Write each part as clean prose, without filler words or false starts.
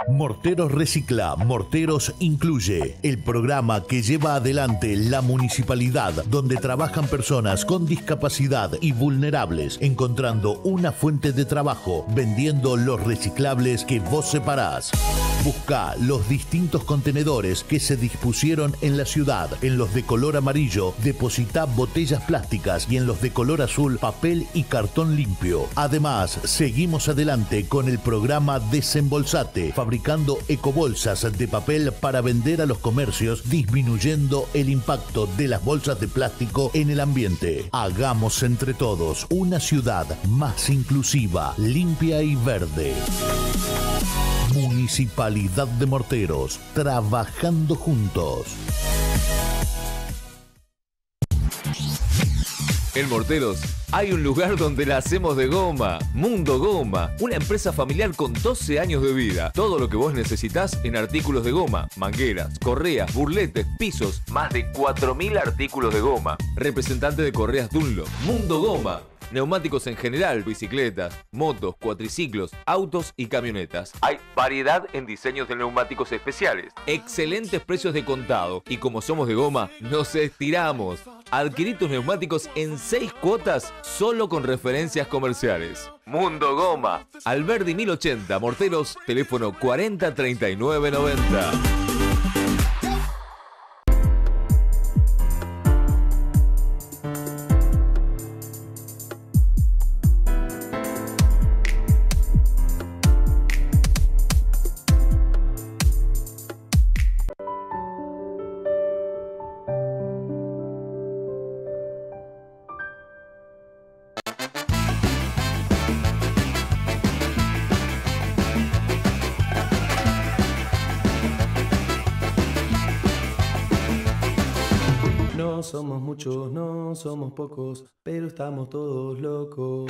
Morteros Recicla, Morteros Incluye, el programa que lleva adelante la municipalidad donde trabajan personas con discapacidad y vulnerables, encontrando una fuente de trabajo, vendiendo los reciclables que vos separás. Busca los distintos contenedores que se dispusieron en la ciudad. En los de color amarillo, depositá botellas plásticas y en los de color azul, papel y cartón limpio. Además, seguimos adelante con el programa Desembolsate, fabricando ecobolsas de papel para vender a los comercios, disminuyendo el impacto de las bolsas de plástico en el ambiente. Hagamos entre todos una ciudad más inclusiva, limpia y verde. Municipalidad de Morteros, trabajando juntos. En Morteros hay un lugar donde la hacemos de goma. Mundo Goma, una empresa familiar con 12 años de vida. Todo lo que vos necesitas en artículos de goma, mangueras, correas, burletes, pisos, más de 4.000 artículos de goma. Representante de Correas Dunlop. Mundo Goma. Neumáticos en general, bicicletas, motos, cuatriciclos, autos y camionetas. Hay variedad en diseños de neumáticos especiales. Excelentes precios de contado. Y como somos de goma, nos estiramos. Adquirí tus neumáticos en 6 cuotas solo con referencias comerciales. Mundo Goma. Alberdi 1080, Morteros, teléfono 40 39 90. No somos muchos, no somos pocos, pero estamos todos locos.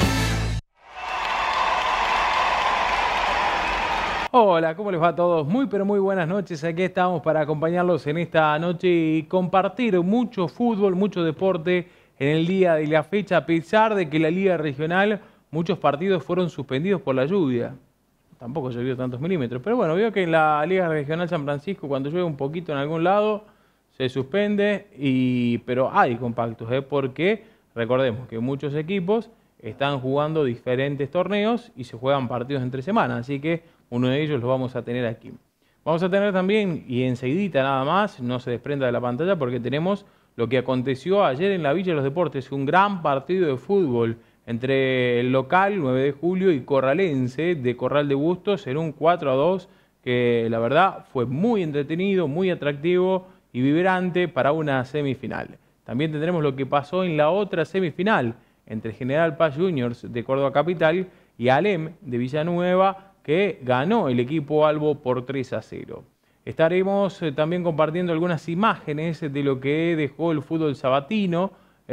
Hola, ¿cómo les va a todos? Muy pero muy buenas noches. Aquí estamos para acompañarlos en esta noche y compartir mucho fútbol, mucho deporte en el día de la fecha, a pesar de que la Liga Regional, muchos partidos fueron suspendidos por la lluvia. Tampoco llovió tantos milímetros, pero bueno, veo que en la Liga Regional San Francisco, cuando llueve un poquito en algún lado, se suspende, pero hay compactos, porque recordemos que muchos equipos están jugando diferentes torneos y se juegan partidos entre semanas, así que uno de ellos lo vamos a tener aquí. Vamos a tener también, y enseguidita nada más, no se desprenda de la pantalla porque tenemos lo que aconteció ayer en la Villa de los Deportes, un gran partido de fútbol entre el local 9 de julio y Corralense de Corral de Bustos en un 4-2 que la verdad fue muy entretenido, muy atractivo y vibrante para una semifinal. También tendremos lo que pasó en la otra semifinal entre General Paz Juniors de Córdoba Capital y Alem de Villanueva, que ganó el equipo albo por 3-0. Estaremos también compartiendo algunas imágenes de lo que dejó el fútbol sabatino,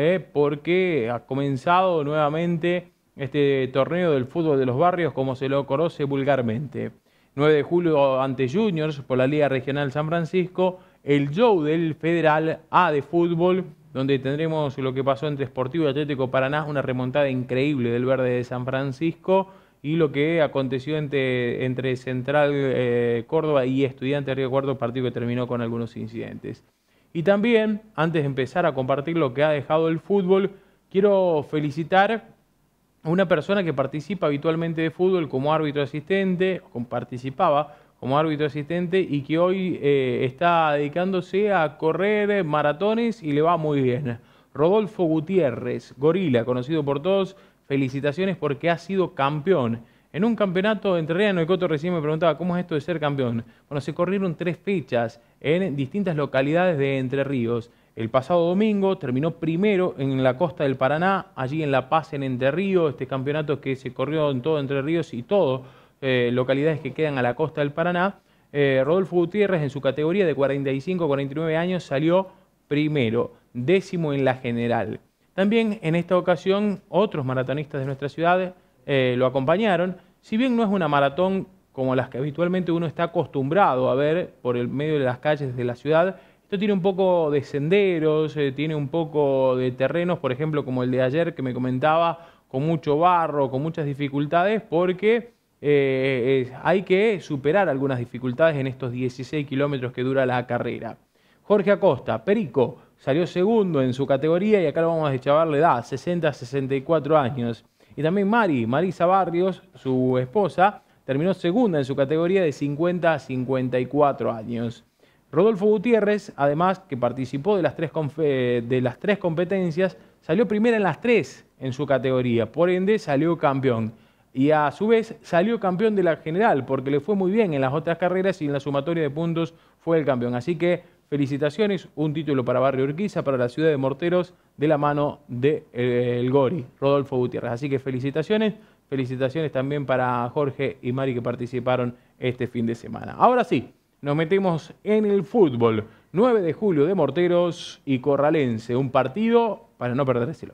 porque ha comenzado nuevamente este torneo del fútbol de los barrios, como se lo conoce vulgarmente. 9 de julio ante Juniors por la Liga Regional San Francisco, el show del Federal A de fútbol, donde tendremos lo que pasó entre Sportivo y Atlético Paraná, una remontada increíble del verde de San Francisco, y lo que aconteció entre Central Córdoba y Estudiantes Río Cuarto, partido que terminó con algunos incidentes. Y también, antes de empezar a compartir lo que ha dejado el fútbol, quiero felicitar a una persona que participa habitualmente de fútbol como árbitro asistente, participaba como árbitro asistente y que hoy está dedicándose a correr maratones y le va muy bien. Rodolfo Gutiérrez, Gorila, conocido por todos, felicitaciones porque ha sido campeón. En un campeonato entrerriano, el Coto recién me preguntaba cómo es esto de ser campeón. Bueno, se corrieron 3 fechas en distintas localidades de Entre Ríos. El pasado domingo terminó primero en la costa del Paraná, allí en La Paz, en Entre Ríos, este campeonato que se corrió en todo Entre Ríos y todo localidades que quedan a la costa del Paraná. Rodolfo Gutiérrez, en su categoría de 45-49 años, salió primero, 10º en la general. También en esta ocasión otros maratonistas de nuestra ciudad lo acompañaron. Si bien no es una maratón como las que habitualmente uno está acostumbrado a ver por el medio de las calles de la ciudad, esto tiene un poco de senderos, tiene un poco de terrenos, por ejemplo, como el de ayer que me comentaba, con mucho barro, con muchas dificultades, porque hay que superar algunas dificultades en estos 16 kilómetros que dura la carrera. Jorge Acosta, Perico, salió segundo en su categoría y acá lo vamos a deschavar la edad, 60-64 años. Y también Marisa Barrios, su esposa, terminó segunda en su categoría de 50-54 años. Rodolfo Gutiérrez, además que participó de las tres competencias, salió primera en las 3 en su categoría, por ende salió campeón. Y a su vez salió campeón de la general, porque le fue muy bien en las otras carreras y en la sumatoria de puntos fue el campeón. Así que felicitaciones, un título para Barrio Urquiza, para la ciudad de Morteros, de la mano de el Gori, Rodolfo Gutiérrez. Así que felicitaciones también para Jorge y Mari que participaron este fin de semana. Ahora sí, nos metemos en el fútbol. 9 de julio de Morteros y Corralense, un partido para no perdérselo.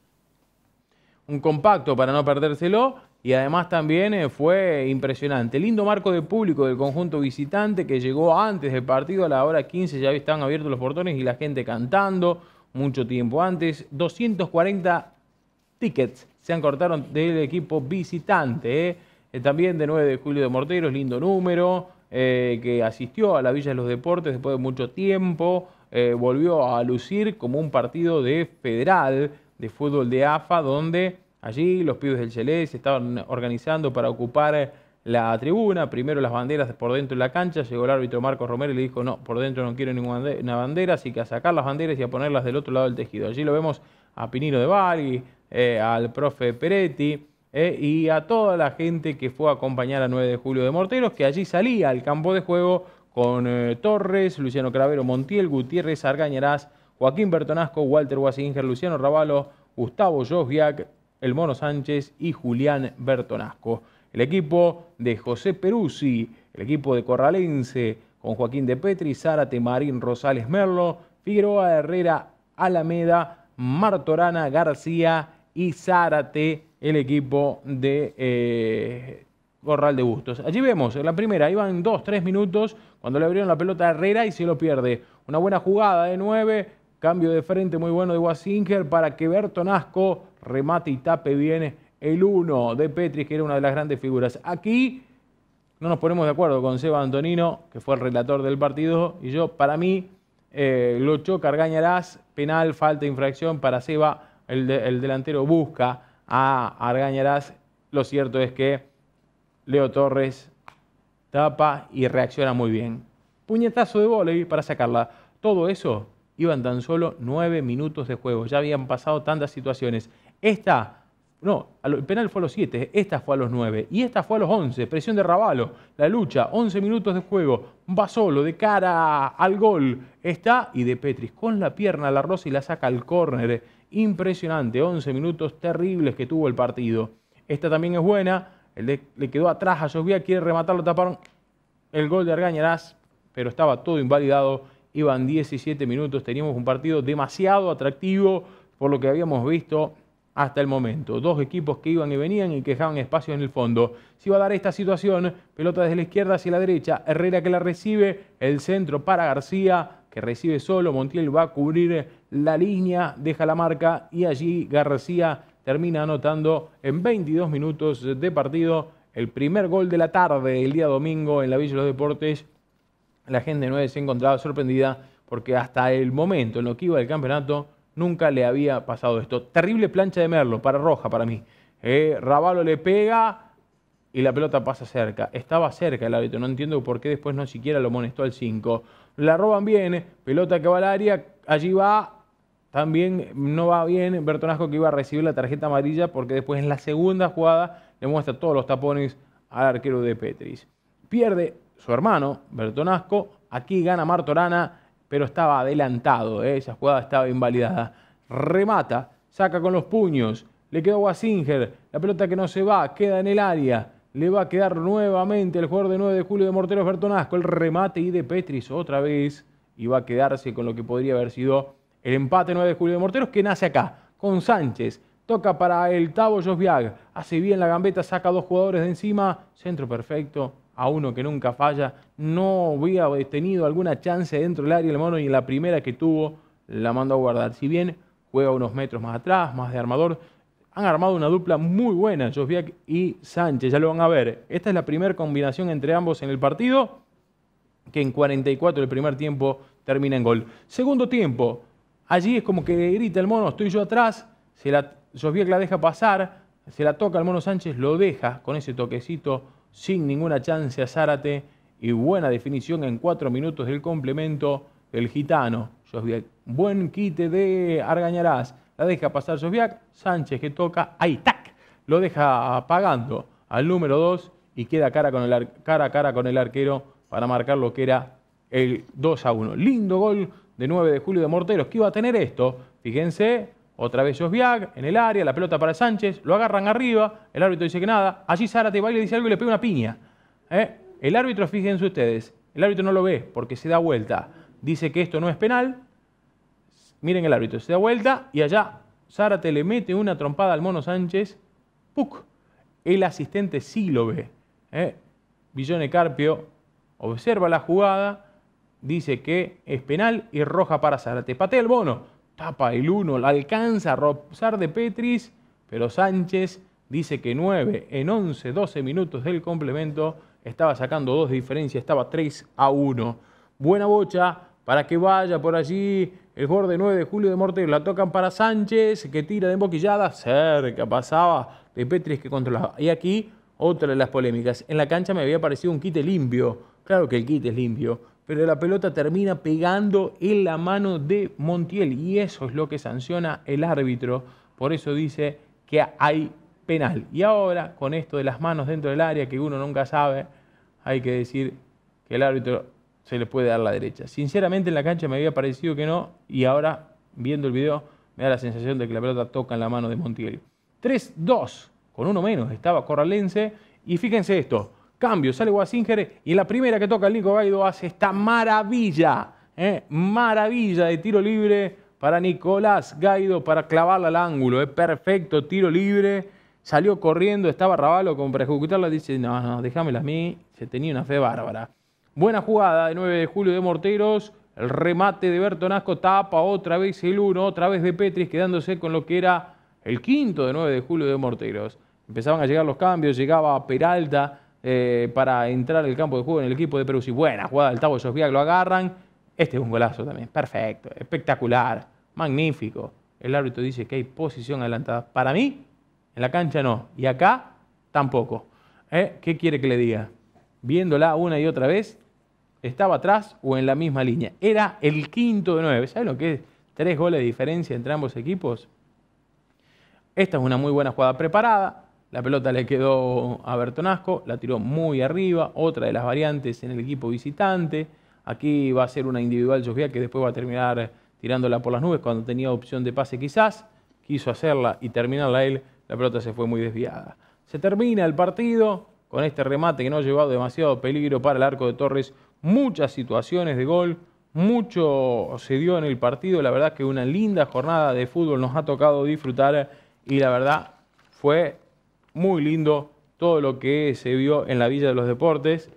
Un compacto para no perdérselo y además también fue impresionante. Lindo marco de público del conjunto visitante que llegó antes del partido, a la hora 15 ya estaban abiertos los portones y la gente cantando mucho tiempo antes. 240 tickets se acortaron del equipo visitante. También de 9 de julio de Morteros, lindo número, que asistió a la Villa de los Deportes después de mucho tiempo. Volvió a lucir como un partido de Federal, de fútbol de AFA, donde allí los pibes del Chelé se estaban organizando para ocupar la tribuna. Primero las banderas por dentro de la cancha, llegó el árbitro Marcos Romero y le dijo: no, por dentro no quiero ninguna bandera, así que a sacar las banderas y a ponerlas del otro lado del tejido. Allí lo vemos a Pinino de Bari, al profe Peretti y a toda la gente que fue a acompañar a 9 de julio de Morteros, que allí salía al campo de juego con Torres, Luciano Cravero, Montiel, Gutiérrez, Argañarás, Joaquín Bertonasco, Walter Wasinger, Luciano Ravalo, Gustavo Josviak, el Mono Sánchez y Julián Bertonasco. El equipo de José Peruzzi, el equipo de Corralense, con Joaquín de Petri, Zárate, Marín, Rosales, Merlo, Figueroa, Herrera, Alameda, Martorana, García y Zárate, el equipo de Corral de Bustos. Allí vemos, en la primera, iban 2-3 minutos cuando le abrieron la pelota a Herrera y se lo pierde. Una buena jugada de 9, cambio de frente muy bueno de Wasinger para que Bertonasco remate y tape bien el 1 de Petri, que era una de las grandes figuras. Aquí no nos ponemos de acuerdo con Seba Antonino, que fue el relator del partido, y yo, para mí, lo choca Argañarás, penal, falta, infracción para Seba, el delantero busca a Argañarás. Lo cierto es que Leo Torres tapa y reacciona muy bien. Puñetazo de vóley para sacarla. Todo eso iban tan solo 9 minutos de juego. Ya habían pasado tantas situaciones. El penal fue a los 7, esta fue a los 9 y esta fue a los 11. Presión de Ravalo, la lucha, 11 minutos de juego. Va solo, de cara al gol. Está y de Petris con la pierna la roza y la saca al córner. Impresionante, 11 minutos terribles que tuvo el partido. Esta también es buena. Le quedó atrás a Josvia, quiere rematarlo, taparon el gol de Argañarás, pero estaba todo invalidado. Iban 17 minutos, teníamos un partido demasiado atractivo por lo que habíamos visto hasta el momento. Dos equipos que iban y venían y que dejaban espacio en el fondo. Se iba a dar esta situación, pelota desde la izquierda hacia la derecha, Herrera que la recibe, el centro para García, que recibe solo, Montiel va a cubrir la línea, deja la marca y allí García termina anotando en 22 minutos de partido el primer gol de la tarde el día domingo en la Villa de los Deportes. La gente de 9 se encontraba sorprendida porque hasta el momento en lo que iba del campeonato nunca le había pasado esto. Terrible plancha de Merlo, para roja para mí. Ravalo le pega y la pelota pasa cerca. Estaba cerca el árbitro, no entiendo por qué después no siquiera lo amonestó al 5. La roban bien, pelota que va al área, allí va. También no va bien Bertonasco, que iba a recibir la tarjeta amarilla porque después en la segunda jugada le muestra todos los tapones al arquero de Petris. Pierde su hermano Bertonasco, aquí gana Martorana, pero estaba adelantado, esa jugada estaba invalidada. Remata, saca con los puños, le quedó Wasinger, la pelota que no se va, queda en el área, le va a quedar nuevamente el jugador de 9 de julio de Morteros Bertonasco, el remate y de Petris otra vez, y va a quedarse con lo que podría haber sido el empate 9 de julio de Morteros, que nace acá, con Sánchez. Toca para el Tavo Josviag. Hace bien la gambeta, saca 2 jugadores de encima. Centro perfecto, a uno que nunca falla. No había tenido alguna chance dentro del área el mono y en la primera que tuvo la mandó a guardar. Si bien juega unos metros más atrás, más de armador, Han armado una dupla muy buena, Josviak y Sánchez, ya lo van a ver. Esta es la primera combinación entre ambos en el partido, que en 44 del primer tiempo termina en gol. Segundo tiempo, allí es como que grita el mono, estoy yo atrás, Josviak la deja pasar, se la toca al mono Sánchez, lo deja con ese toquecito sin ninguna chance a Zárate y buena definición en 4 minutos del complemento del gitano. Josviak, buen quite de Argañarás. La deja pasar Josviak, Sánchez que toca, ahí, tac, lo deja pagando al número 2 y queda cara a cara con el arquero para marcar lo que era el 2-1. Lindo gol de 9 de julio de Morteros. ¿Qué iba a tener esto? Fíjense, otra vez Josviak en el área, la pelota para Sánchez, lo agarran arriba, el árbitro dice que nada, allí Zárate va y le dice algo y le pega una piña. El árbitro, fíjense ustedes, el árbitro no lo ve porque se da vuelta, dice que esto no es penal. Miren el árbitro, se da vuelta y allá Zárate le mete una trompada al mono Sánchez. ¡Puc! El asistente sí lo ve. Villone Carpio observa la jugada, dice que es penal y roja para Zárate. Patea el mono, tapa el 1, la alcanza a rozar de Petris, pero Sánchez dice que 9 en 11, 12 minutos del complemento estaba sacando 2 de diferencia, estaba 3-1. Buena bocha para que vaya por allí el jugador de 9 de julio de Morteros. La tocan para Sánchez, que tira de emboquillada, cerca, pasaba de Petris que controlaba. Y aquí otra de las polémicas. En la cancha me había parecido un quite limpio. Claro que el quite es limpio, pero la pelota termina pegando en la mano de Montiel y eso es lo que sanciona el árbitro. Por eso dice que hay penal. Y ahora, con esto de las manos dentro del área, que uno nunca sabe, hay que decir que el árbitro se le puede dar la derecha. Sinceramente en la cancha me había parecido que no y ahora, viendo el video, me da la sensación de que la pelota toca en la mano de Montiel. 3-2, con uno menos, estaba Corralense y fíjense esto. Cambio, sale Guasinger y en la primera que toca el Nico Gaido hace esta maravilla, maravilla de tiro libre para Nicolás Gaido para clavarla al ángulo, perfecto, tiro libre, salió corriendo, estaba Ravalo como para ejecutarla, dice, no, déjamela a mí, se tenía una fe bárbara. Buena jugada de 9 de julio de Morteros, el remate de Bertonasco tapa otra vez el 1, otra vez de Petris quedándose con lo que era el quinto de 9 de julio de Morteros. Empezaban a llegar los cambios, llegaba Peralta, para entrar al campo de juego en el equipo de Peruzzi. Buena jugada del Tavo Josviak, lo agarran. Este es un golazo también, perfecto, espectacular, magnífico. El árbitro dice que hay posición adelantada. Para mí, en la cancha no, y acá tampoco. ¿Qué quiere que le diga? Viéndola una y otra vez, estaba atrás o en la misma línea. Era el quinto de 9. ¿Saben lo que es? 3 goles de diferencia entre ambos equipos. Esta es una muy buena jugada preparada. La pelota le quedó a Bertonasco, la tiró muy arriba, otra de las variantes en el equipo visitante. Aquí va a ser una individual Josviak que después va a terminar tirándola por las nubes cuando tenía opción de pase quizás. Quiso hacerla y terminarla él, la pelota se fue muy desviada. Se termina el partido con este remate que no ha llevado demasiado peligro para el arco de Torres. Muchas situaciones de gol, mucho se dio en el partido. La verdad que una linda jornada de fútbol nos ha tocado disfrutar y la verdad fue muy lindo todo lo que se vio en la Villa de los Deportes.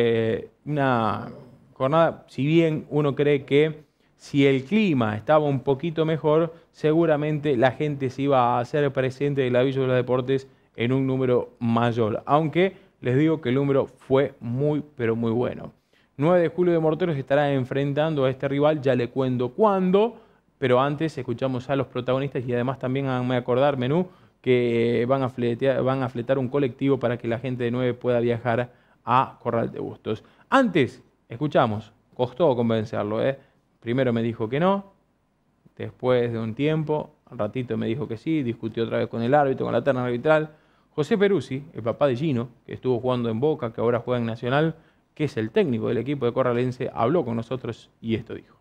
Una jornada, si bien uno cree que si el clima estaba un poquito mejor, seguramente la gente se iba a hacer presente en la Villa de los Deportes en un número mayor. Aunque les digo que el número fue muy, pero muy bueno. 9 de julio de Morteros estará enfrentando a este rival, ya le cuento cuándo, pero antes escuchamos a los protagonistas y además también háganme acordar, Menú, que van a fletar un colectivo para que la gente de 9 pueda viajar a Corral de Bustos. Antes, escuchamos, costó convencerlo, Primero me dijo que no, después de un tiempo, al ratito me dijo que sí, discutió otra vez con el árbitro, con la terna arbitral. José Peruzzi, el papá de Gino, que estuvo jugando en Boca, que ahora juega en Nacional, que es el técnico del equipo de Corralense, habló con nosotros y esto dijo.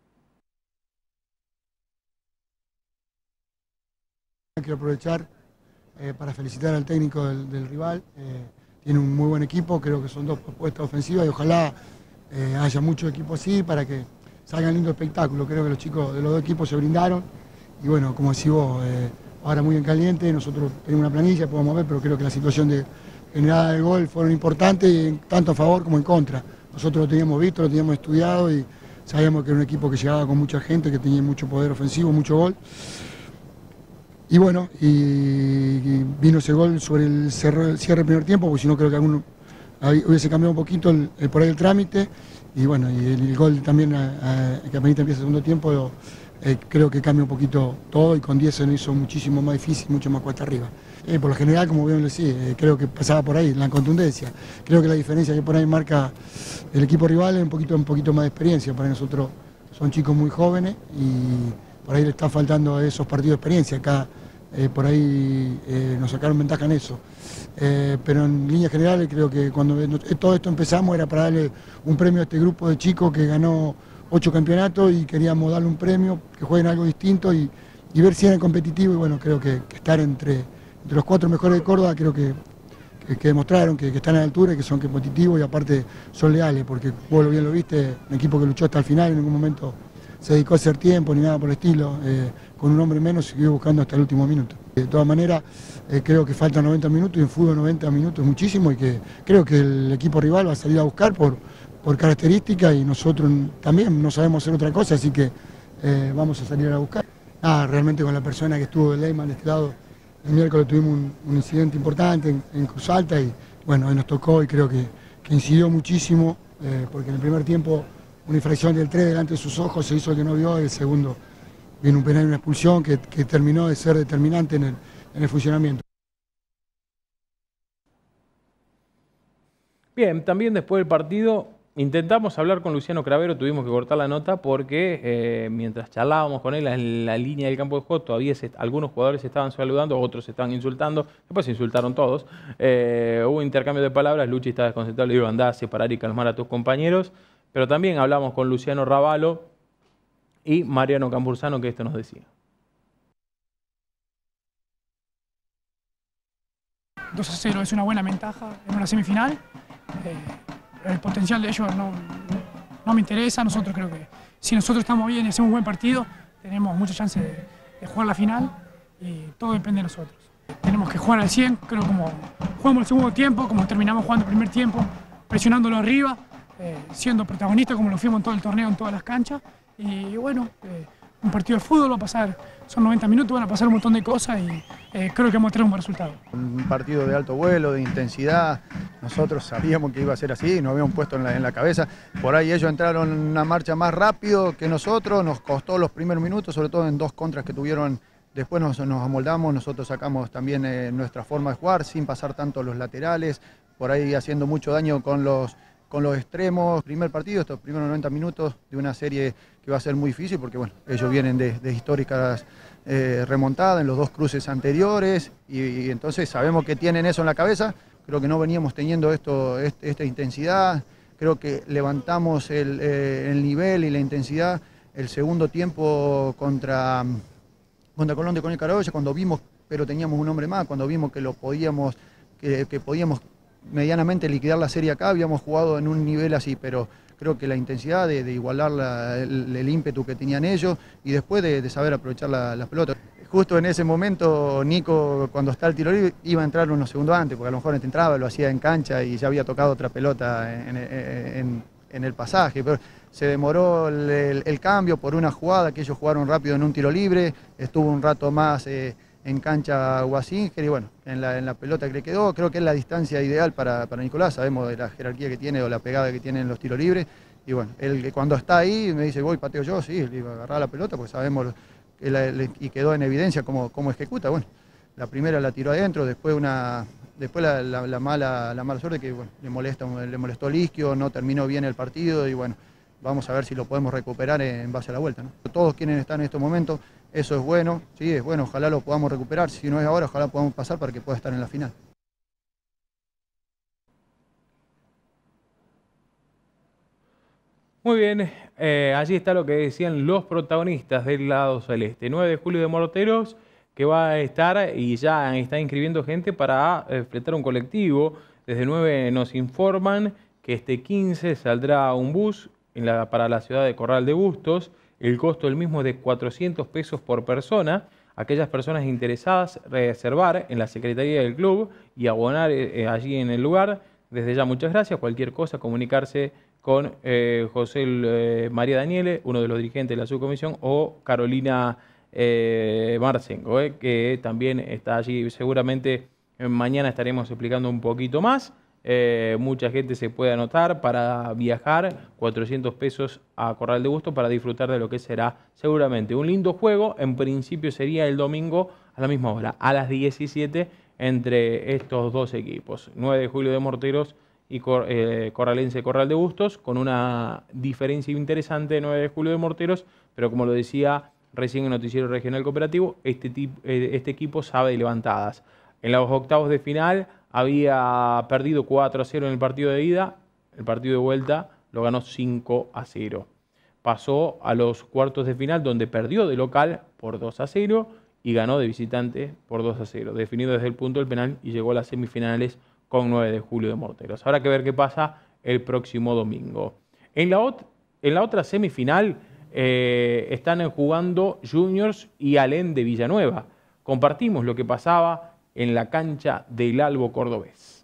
Quiero aprovechar para felicitar al técnico del rival. Tiene un muy buen equipo, creo que son 2 propuestas ofensivas y ojalá haya mucho equipo así para que salga un lindo espectáculo. Creo que los chicos de los 2 equipos se brindaron y bueno, como decís vos, ahora muy en caliente, nosotros tenemos una planilla, podemos ver, pero creo que la situación de generada del gol fueron importantes, tanto a favor como en contra. Nosotros lo teníamos visto, lo teníamos estudiado y sabíamos que era un equipo que llegaba con mucha gente, que tenía mucho poder ofensivo, mucho gol. Y bueno, y vino ese gol sobre el cierre del primer tiempo, porque si no creo que alguno hubiese cambiado un poquito por ahí el trámite. Y bueno, y el gol también, que apenas empieza el segundo tiempo, creo que cambia un poquito todo, y con 10 se nos hizo muchísimo más difícil, mucho más cuesta arriba. Por lo general, como bien decía, creo que pasaba por ahí, la contundencia. Creo que la diferencia que por ahí marca el equipo rival es un poquito más de experiencia. Para nosotros son chicos muy jóvenes y por ahí le está faltando esos partidos de experiencia. Acá por ahí nos sacaron ventaja en eso. Pero en líneas generales creo que cuando todo esto empezamos era para darle un premio a este grupo de chicos que ganó 8 campeonatos, y queríamos darle un premio, que jueguen algo distinto y ver si eran competitivos. Y bueno, creo que estar entre los 4 mejores de Córdoba, creo que demostraron que están a la altura y que son competitivos, y aparte son leales, porque vos bien lo viste, un equipo que luchó hasta el final, en ningún momento se dedicó a hacer tiempo ni nada por el estilo, con un hombre menos siguió buscando hasta el último minuto. De todas maneras, creo que faltan 90 minutos, y en fútbol 90 minutos es muchísimo, y que creo que el equipo rival va a salir a buscar por características, y nosotros también no sabemos hacer otra cosa, así que vamos a salir a buscar. Realmente con la persona que estuvo de Leyman de este lado, el miércoles tuvimos un incidente importante en Cruz Alta, y bueno, hoy nos tocó, y creo que incidió muchísimo, porque en el primer tiempo una infracción del 3 delante de sus ojos se hizo el que no vio, y el segundo viene un penal y una expulsión que terminó de ser determinante en el funcionamiento. Bien, también después del partido intentamos hablar con Luciano Cravero, tuvimos que cortar la nota porque mientras charlábamos con él en la línea del campo de juego, todavía algunos jugadores se estaban saludando, otros se estaban insultando, después se insultaron todos. Hubo intercambio de palabras, Luchi estaba desconcentrado, le digo, andá a separar y calmar a tus compañeros. Pero también hablamos con Luciano Ravalo y Mariano Cambursano, que esto nos decía. 2-0 es una buena ventaja en una semifinal. El potencial de ellos no me interesa. Nosotros creo que si nosotros estamos bien y hacemos un buen partido, tenemos mucha chance de jugar la final, y todo depende de nosotros. Tenemos que jugar al 100, creo, como jugamos el segundo tiempo, como terminamos jugando el primer tiempo, presionándolo arriba, siendo protagonistas como lo fuimos en todo el torneo, en todas las canchas. Y bueno, un partido de fútbol va a pasar, son 90 minutos, van a pasar un montón de cosas, y creo que vamos a tener un buen resultado. Un partido de alto vuelo, de intensidad. Nosotros sabíamos que iba a ser así, nos habíamos puesto en la cabeza. Por ahí ellos entraron en una marcha más rápido que nosotros, nos costó los primeros minutos, sobre todo en 2 contras que tuvieron. Después nos amoldamos, nosotros sacamos también nuestra forma de jugar, sin pasar tanto los laterales, por ahí haciendo mucho daño con los extremos. Primer partido, estos primeros 90 minutos de una serie que va a ser muy difícil, porque bueno, ellos vienen de históricas remontadas en los 2 cruces anteriores, y entonces sabemos que tienen eso en la cabeza. Creo que no veníamos teniendo esta intensidad, creo que levantamos el nivel y la intensidad el segundo tiempo contra Colón de Carolla, cuando vimos, pero teníamos un hombre más, cuando vimos que podíamos medianamente liquidar la serie acá. Habíamos jugado en un nivel así, pero creo que la intensidad de igualar el ímpetu que tenían ellos, y después de saber aprovechar las pelotas. Justo en ese momento, Nico, cuando está el tiro libre, iba a entrar unos segundos antes, porque a lo mejor entraba, lo hacía en cancha y ya había tocado otra pelota en el pasaje, pero se demoró el cambio por una jugada que ellos jugaron rápido en un tiro libre, estuvo un rato más en cancha Guasinger, y bueno, en la pelota que le quedó, creo que es la distancia ideal para Nicolás. Sabemos de la jerarquía que tiene o la pegada que tiene en los tiros libres, y bueno, él cuando está ahí me dice, voy, pateo yo, sí, le iba a agarrar la pelota, porque sabemos, y quedó en evidencia cómo ejecuta. Bueno, la primera la tiró adentro, después la mala suerte que bueno, le molestó Lisquio, no terminó bien el partido, y bueno, vamos a ver si lo podemos recuperar en base a la vuelta, ¿no? Todos quieren estar en estos momentos, eso es bueno, sí, es bueno, ojalá lo podamos recuperar. Si no es ahora, ojalá podamos pasar para que pueda estar en la final. Muy bien, allí está lo que decían los protagonistas del lado celeste. 9 de julio de Morteros, que va a estar y ya está inscribiendo gente para fletar un colectivo. Desde 9 nos informan que este 15 saldrá un bus para la ciudad de Corral de Bustos. El costo del mismo es de 400 pesos por persona. Aquellas personas interesadas reservar en la secretaría del club y abonar allí en el lugar. Desde ya muchas gracias. Cualquier cosa, comunicarse con José María Daniele, uno de los dirigentes de la subcomisión, o Carolina Marchenko, que también está allí. Seguramente mañana estaremos explicando un poquito más. Mucha gente se puede anotar para viajar, 400 pesos a Corral de Bustos para disfrutar de lo que será seguramente un lindo juego. En principio sería el domingo a la misma hora, a las 17, entre estos dos equipos, 9 de Julio de Morteros y Corralense Corral de Bustos, con una diferencia interesante de 9 de Julio de Morteros, pero como lo decía recién en Noticiero Regional Cooperativo, este equipo sabe de levantadas. En los octavos de final había perdido 4-0 en el partido de ida, el partido de vuelta lo ganó 5-0. Pasó a los cuartos de final, donde perdió de local por 2-0 y ganó de visitante por 2-0, definido desde el punto del penal, y llegó a las semifinales con 9 de Julio de Morteros. Habrá que ver qué pasa el próximo domingo. En la otra semifinal están jugando Juniors y Alén de Villanueva. Compartimos lo que pasaba en la cancha del Albo cordobés.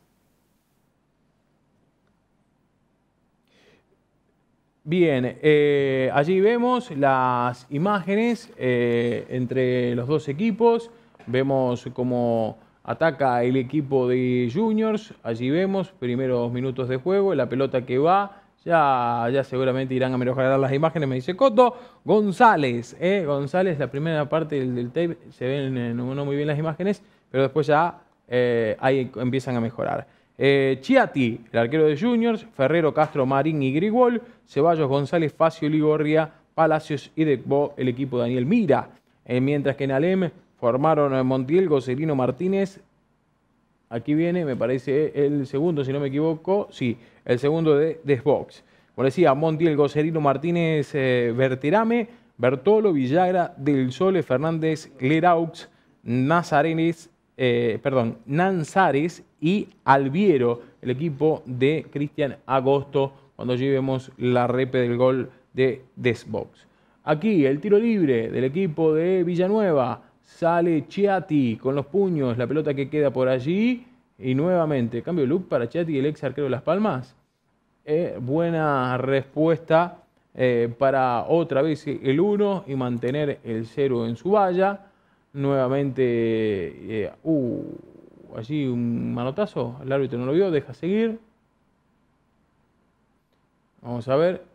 Bien, allí vemos las imágenes entre los dos equipos. Vemos cómo ataca el equipo de Juniors. Allí vemos primeros minutos de juego, la pelota que va. Ya seguramente irán a mejorar las imágenes, me dice Coto. González, la primera parte del tape, se ven no muy bien las imágenes, pero después ya ahí empiezan a mejorar. Chiati, el arquero de Juniors, Ferrero, Castro, Marín y Grigol, Ceballos, González, Facio, Ligorria, Palacios y Decbo, el equipo de Daniel Mira. Mientras que en Alem formaron Montiel, Gocerino, Martínez. Aquí viene, me parece, el segundo, si no me equivoco. Sí, el segundo de Desbox. Como decía, Montiel, Gocerino, Martínez, Berterame, Bertolo, Villagra, Del Sole, Fernández, Leraux, Nanzares y Alviero, el equipo de Cristian Agosto, cuando allí vemos la repe del gol de Desbox. Aquí el tiro libre del equipo de Villanueva. Sale Chiati con los puños, la pelota que queda por allí. Y nuevamente, cambio de look para Chiati, el ex arquero de Las Palmas. Buena respuesta para otra vez el 1 y mantener el 0 en su valla. Nuevamente, allí un manotazo, el árbitro no lo vio, deja seguir. Vamos a ver,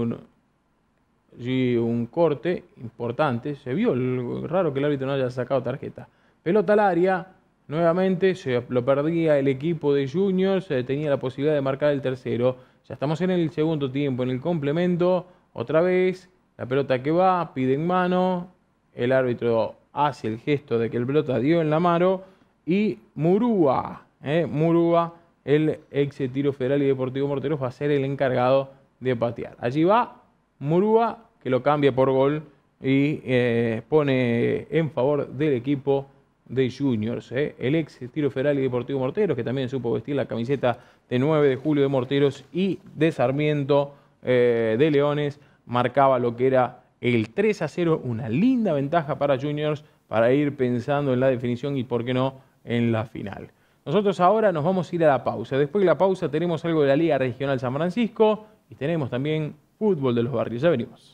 allí un corte importante, se vio, raro que el árbitro no haya sacado tarjeta. Pelota al área, nuevamente se lo perdía el equipo de Juniors, tenía la posibilidad de marcar el tercero. Ya estamos en el segundo tiempo, en el complemento, otra vez, la pelota que va, pide en mano, el árbitro hace el gesto de que el pelota dio en la mano, y Murúa, el ex Tiro Federal y Deportivo Morteros, va a ser el encargado de patear. Allí va Murúa, que lo cambia por gol y pone en favor del equipo de Juniors. El ex Tiro Federal y Deportivo Morteros, que también supo vestir la camiseta de 9 de Julio de Morteros y de Sarmiento de Leones, marcaba lo que era el 3-0, una linda ventaja para Juniors para ir pensando en la definición y, por qué no, en la final. Nosotros ahora nos vamos a ir a la pausa. Después de la pausa tenemos algo de la Liga Regional San Francisco y tenemos también fútbol de los barrios. Ya venimos.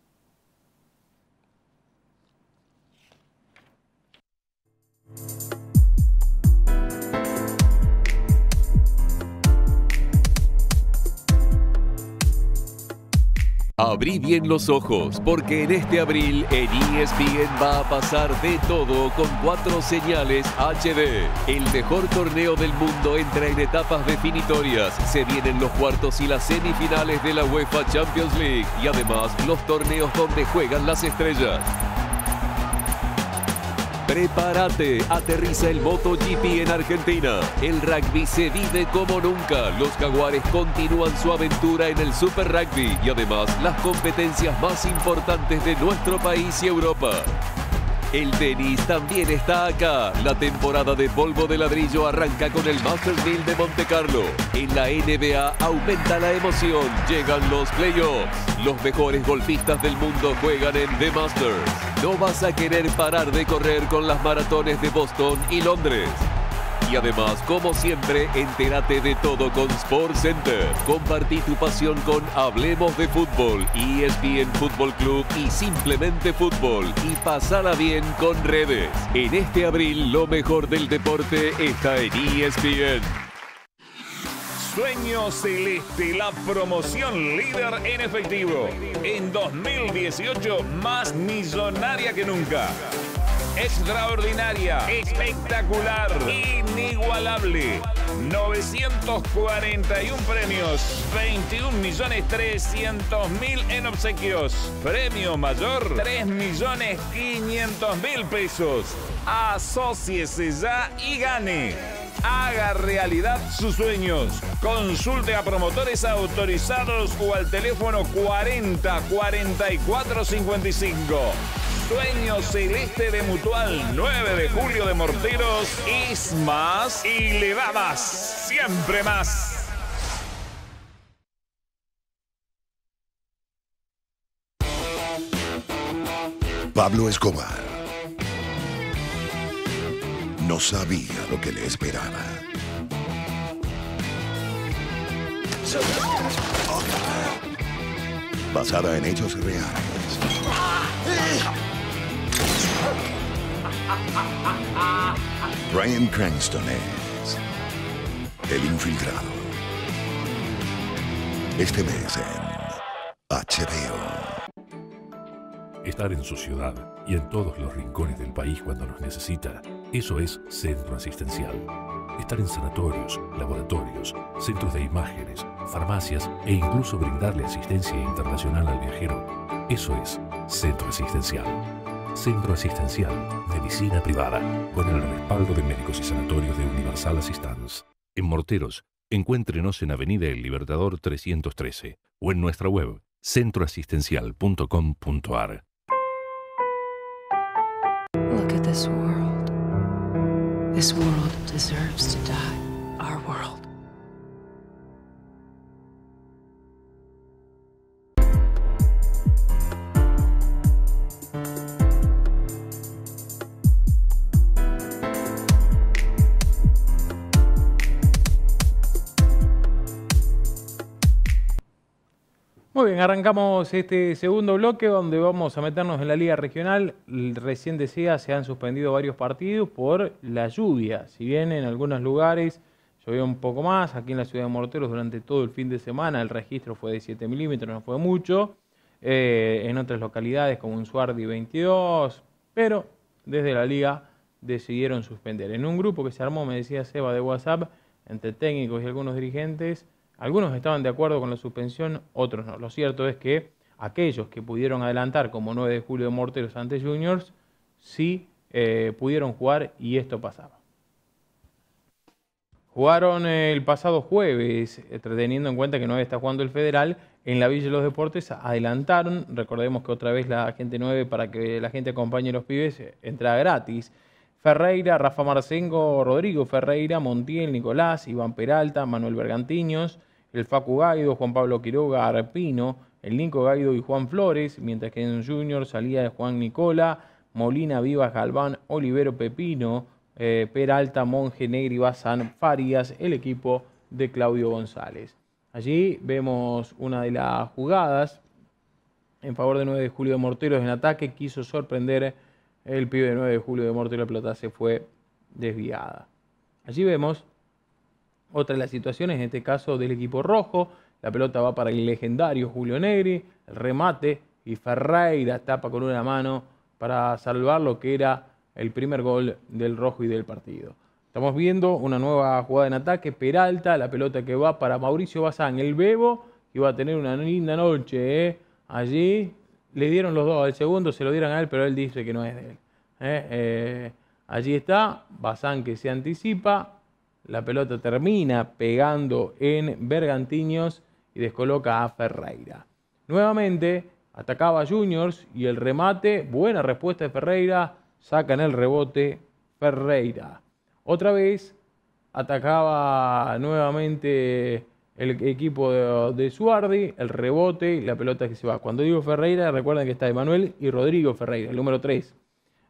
Abrí bien los ojos, porque en este abril en ESPN va a pasar de todo con 4 señales HD. El mejor torneo del mundo entra en etapas definitorias. Se vienen los cuartos y las semifinales de la UEFA Champions League y además los torneos donde juegan las estrellas. Prepárate, aterriza el MotoGP en Argentina. El rugby se vive como nunca. Los Jaguares continúan su aventura en el Super Rugby y además las competencias más importantes de nuestro país y Europa. El tenis también está acá. La temporada de polvo de ladrillo arranca con el Masters 1000 de Monte Carlo. En la NBA aumenta la emoción. Llegan los playoffs. Los mejores golfistas del mundo juegan en The Masters. No vas a querer parar de correr con las maratones de Boston y Londres. Y además, como siempre, entérate de todo con Sport Center. Compartí tu pasión con Hablemos de Fútbol, ESPN Fútbol Club y Simplemente Fútbol. Y pasala bien con redes. En este abril, lo mejor del deporte está en ESPN. Sueño Celeste, la promoción líder en efectivo. En 2018, más millonaria que nunca. Extraordinaria, espectacular, inigualable. 941 premios, 21.300.000 en obsequios. Premio mayor, 3.500.000 pesos. Asóciese ya y gane. Haga realidad sus sueños. Consulte a promotores autorizados o al teléfono 40 44 55. Sueño Celeste de Mutual, 9 de julio de Morteros. Es más y le da más. Siempre más. Pablo Escobar no sabía lo que le esperaba. Basada en hechos reales. Bryan Cranston es el infiltrado. Este mes en HBO. Estar en su ciudad y en todos los rincones del país cuando nos necesita, eso es Centro Asistencial. Estar en sanatorios, laboratorios, centros de imágenes, farmacias e incluso brindarle asistencia internacional al viajero, eso es Centro Asistencial. Centro Asistencial, medicina privada, con el respaldo de médicos y sanatorios de Universal Assistance. En Morteros, encuéntrenos en Avenida El Libertador 313 o en nuestra web centroasistencial.com.ar. Look at this world. This world deserves to die. Our world. Muy bien, arrancamos este segundo bloque donde vamos a meternos en la Liga Regional. Recién decía, se han suspendido varios partidos por la lluvia. Si bien en algunos lugares llovió un poco más, aquí en la ciudad de Morteros durante todo el fin de semana el registro fue de 7 milímetros, no fue mucho. En otras localidades como Unzuardi 22, pero desde la Liga decidieron suspender. En un grupo que se armó, me decía Seba, de WhatsApp, entre técnicos y algunos dirigentes, algunos estaban de acuerdo con la suspensión, otros no. Lo cierto es que aquellos que pudieron adelantar, como 9 de julio de Morteros ante Juniors, sí pudieron jugar y esto pasaba. Jugaron el pasado jueves, teniendo en cuenta que 9 está jugando el Federal, en la Villa de los Deportes adelantaron, recordemos que otra vez la gente 9, para que la gente acompañe a los pibes, entrada gratis. Ferreira, Rafa Marcengo, Rodrigo Ferreira, Montiel, Nicolás, Iván Peralta, Manuel Bergantiños, el Facu Gaido, Juan Pablo Quiroga, Arpino, el Nico Gaido y Juan Flores, mientras que en Junior salía de Juan Nicola, Molina, Vivas, Galván, Olivero, Pepino, Peralta, Monje, Negri, Bazán, Farías, el equipo de Claudio González. Allí vemos una de las jugadas en favor de 9 de julio de Morteros en ataque, quiso sorprender el pibe de 9 de julio de Morteros, la pelota se fue desviada. Allí vemos otra de las situaciones, en este caso del equipo rojo, la pelota va para el legendario Julio Negri, el remate y Ferreira tapa con una mano para salvar lo que era el primer gol del rojo y del partido. Estamos viendo una nueva jugada en ataque, Peralta, la pelota que va para Mauricio Bazán, el Bebo, que va a tener una linda noche, allí le dieron los dos, al segundo se lo dieron a él, pero él dice que no es de él. Allí está, Bazán que se anticipa, la pelota termina pegando en Bergantiños y descoloca a Ferreira. Nuevamente atacaba Juniors y el remate, buena respuesta de Ferreira, sacan el rebote Ferreira. Otra vez atacaba nuevamente el equipo de Suardi, el rebote y la pelota que se va. Cuando digo Ferreira, recuerden que está Emanuel y Rodrigo Ferreira, el número 3.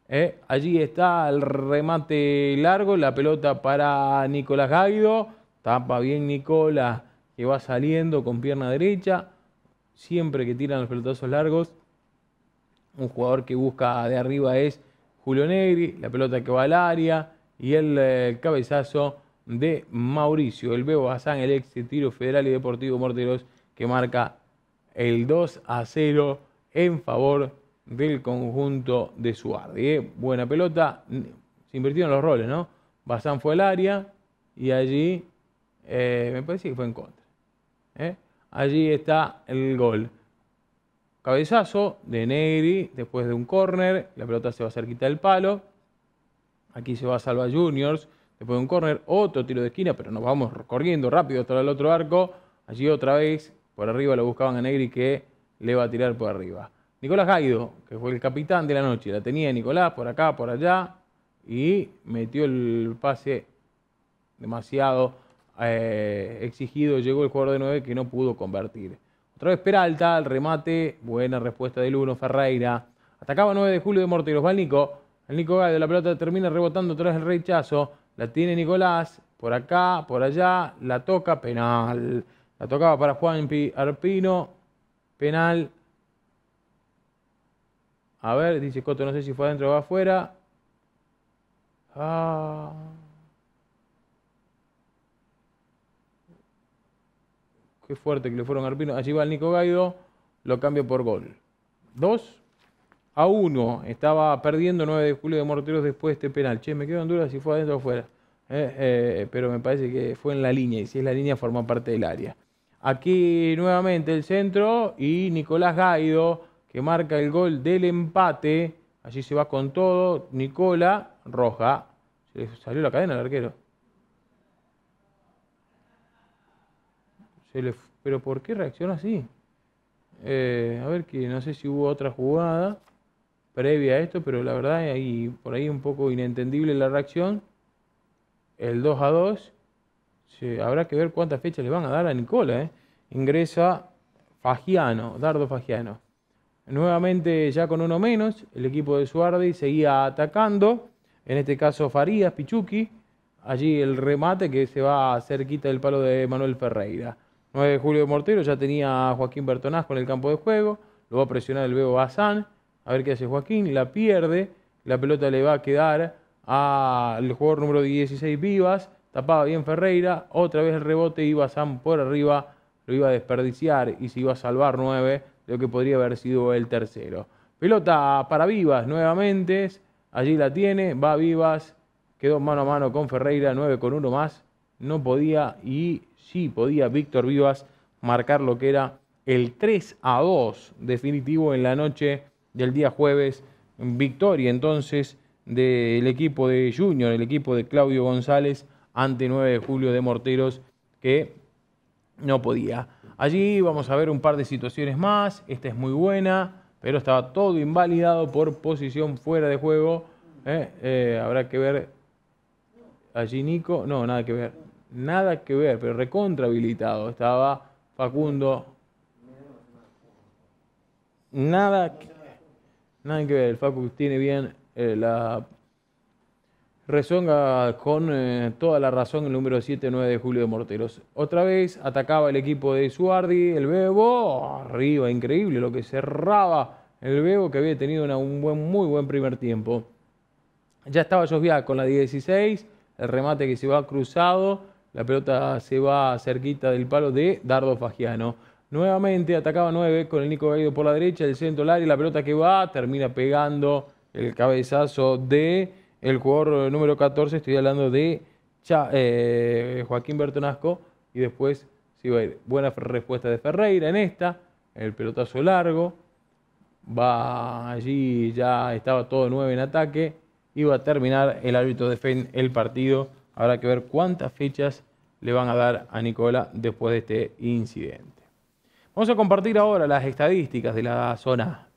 Allí está el remate largo, la pelota para Nicolás Gaido. Tapa bien Nicolás, que va saliendo con pierna derecha. Siempre que tiran los pelotazos largos, un jugador que busca de arriba es Julio Negri. La pelota que va al área y el cabezazo de Mauricio el Bebo Bazán, el ex Tiro Federal y Deportivo Morteros, que marca el 2-0 en favor del conjunto de Suardi. Buena pelota, se invirtieron los roles, ¿no? Bazán fue al área y allí me parece que fue en contra. Allí está el gol. Cabezazo de Negri después de un córner, la pelota se va cerquita del palo. Aquí se va a Salva Juniors, después de un córner, otro tiro de esquina, pero nos vamos corriendo rápido hasta el otro arco. Allí otra vez, por arriba lo buscaban a Negri, que le va a tirar por arriba. Nicolás Gaido, que fue el capitán de la noche, la tenía Nicolás por acá, por allá, y metió el pase demasiado exigido. Llegó el jugador de 9 que no pudo convertir. Otra vez Peralta, el remate, buena respuesta del 1, Ferreira. Atacaba 9 de julio de Morteros, va el Nico Gaido, la pelota termina rebotando tras el rechazo, la tiene Nicolás, por acá, por allá, la toca, penal. La tocaba para Juan Arpino, penal. A ver, dice Coto, no sé si fue adentro o afuera. Qué fuerte que le fueron a Arpino. Allí va el Nico Gaido, lo cambia por gol. 2-1. Estaba perdiendo 9 de julio de Morteros después de este penal. Che, me quedo en duda si fue adentro o afuera. Pero me parece que fue en la línea. Y si es la línea, forma parte del área. Aquí nuevamente el centro y Nicolás Gaido, que marca el gol del empate. Allí se va con todo. Nicola, roja. Se le salió la cadena al arquero. Pero ¿por qué reacciona así? A ver, que no sé si hubo otra jugada previa a esto, pero la verdad ahí, por ahí un poco inentendible la reacción. El 2-2. Habrá que ver cuántas fechas le van a dar a Nicola. Ingresa Fagiano, Dardo Fagiano. Nuevamente ya con uno menos, el equipo de Suardi seguía atacando. En este caso Farías, Pichuqui. Allí el remate que se va cerquita del palo de Manuel Ferreira. 9 de julio de Morteros, ya tenía a Joaquín Bertonazco en el campo de juego. Lo va a presionar el Bebo Bazán. A ver qué hace Joaquín. La pierde. La pelota le va a quedar al jugador número 16, Vivas. Tapaba bien Ferreira. Otra vez el rebote y Bazán por arriba. Lo iba a desperdiciar y se iba a salvar 9 de lo que podría haber sido el tercero. Pelota para Vivas nuevamente. Allí la tiene. Va Vivas. Quedó mano a mano con Ferreira. 9 con 1 más. No podía y sí podía Víctor Vivas marcar lo que era el 3-2 definitivo en la noche del día jueves. Victoria entonces del equipo de Junior, el equipo de Claudio González ante 9 de julio de Morteros, que no podía. Allí vamos a ver un par de situaciones más. Esta es muy buena, pero estaba todo invalidado por posición fuera de juego. Habrá que ver. Allí Nico, no, nada que ver. Nada que ver, pero recontra habilitado. Estaba Facundo. Nada que ver. El Facu tiene bien la rezonga con toda la razón el número 7, 9 de julio de Morteros. Otra vez atacaba el equipo de Suardi, el Bebo. Arriba, increíble lo que cerraba el Bebo, que había tenido muy buen primer tiempo. Ya estaba Josviá con la 16. El remate que se va cruzado, la pelota se va cerquita del palo de Dardo Fagiano. Nuevamente atacaba 9 con el Nico Gaido por la derecha, el centro del área, la pelota que va, termina pegando el cabezazo de el jugador número 14, estoy hablando de Joaquín Bertonazco, y después se va a ir. Buena respuesta de Ferreira en esta, el pelotazo largo, va allí, ya estaba todo 9 en ataque. Iba a terminar el árbitro de el partido. Habrá que ver cuántas fechas le van a dar a Nicola después de este incidente. Vamos a compartir ahora las estadísticas de la zona.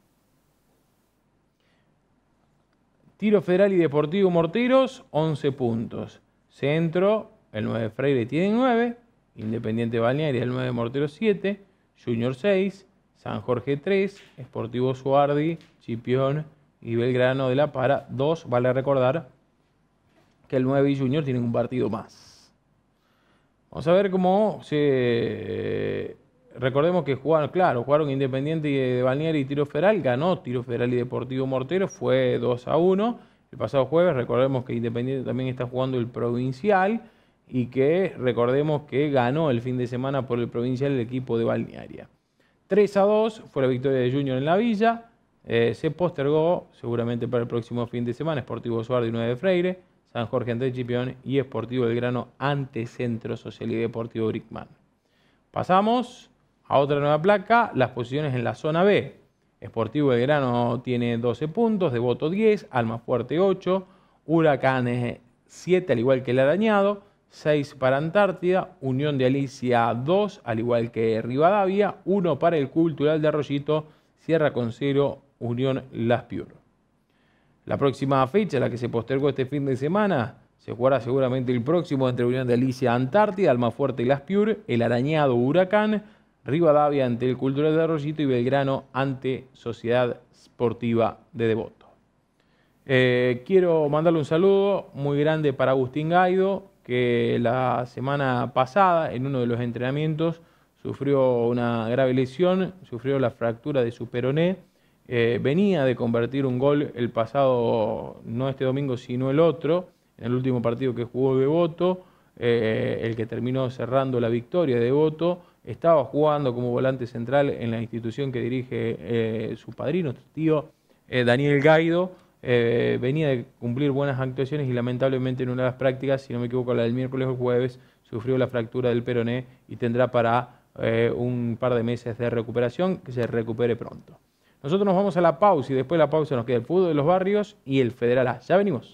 Tiro Federal y Deportivo Morteros, 11 puntos. Centro, el 9 Freire tiene 9. Independiente Balnearia, el 9 Morteros 7. Junior 6. San Jorge 3. Sportivo Suardi, Chipión y Belgrano de La Para 2. Vale recordar que el 9 y Junior tienen un partido más. Vamos a ver cómo se... Recordemos que jugaron Independiente de Balneario y Tiro Federal. Ganó Tiro Federal y Deportivo Mortero, fue 2-1 el pasado jueves. Recordemos que Independiente también está jugando el Provincial y que recordemos que ganó el fin de semana por el Provincial el equipo de Balnearia. 3-2 fue la victoria de Junior en la Villa. Se postergó seguramente para el próximo fin de semana Sportivo Suardi y 9 de Freire, San Jorge ante Chipión y Sportivo Belgrano ante Centro Social y Deportivo Brickman. Pasamos a otra nueva placa, las posiciones en la zona B. Sportivo Belgrano tiene 12 puntos, Devoto 10, Almafuerte 8, Huracán 7 al igual que el Arañado, 6 para Antártida, Unión de Alicia 2 al igual que Rivadavia, 1 para el Cultural de Arroyito, cierra con 0 Unión Las Piuro. La próxima fecha, la que se postergó este fin de semana, se jugará seguramente el próximo entre Unión de Alicia, Antártida, Almafuerte y Las Piuro, el Arañado, Huracán, Rivadavia ante el Cultural de Arroyito y Belgrano ante Sociedad Sportiva de Devoto. Quiero mandarle un saludo muy grande para Agustín Gaido, que la semana pasada en uno de los entrenamientos sufrió una grave lesión, sufrió la fractura de su peroné. Venía de convertir un gol el pasado, no este domingo sino el otro, en el último partido que jugó Devoto, el que terminó cerrando la victoria de Devoto. Estaba jugando como volante central en la institución que dirige su padrino, su tío Daniel Gaido. Venía de cumplir buenas actuaciones y lamentablemente en una de las prácticas, si no me equivoco la del miércoles o jueves, sufrió la fractura del peroné y tendrá para un par de meses de recuperación, que se recupere pronto. Nosotros nos vamos a la pausa y después de la pausa nos queda el fútbol de los barrios y el Federal A. Ya venimos.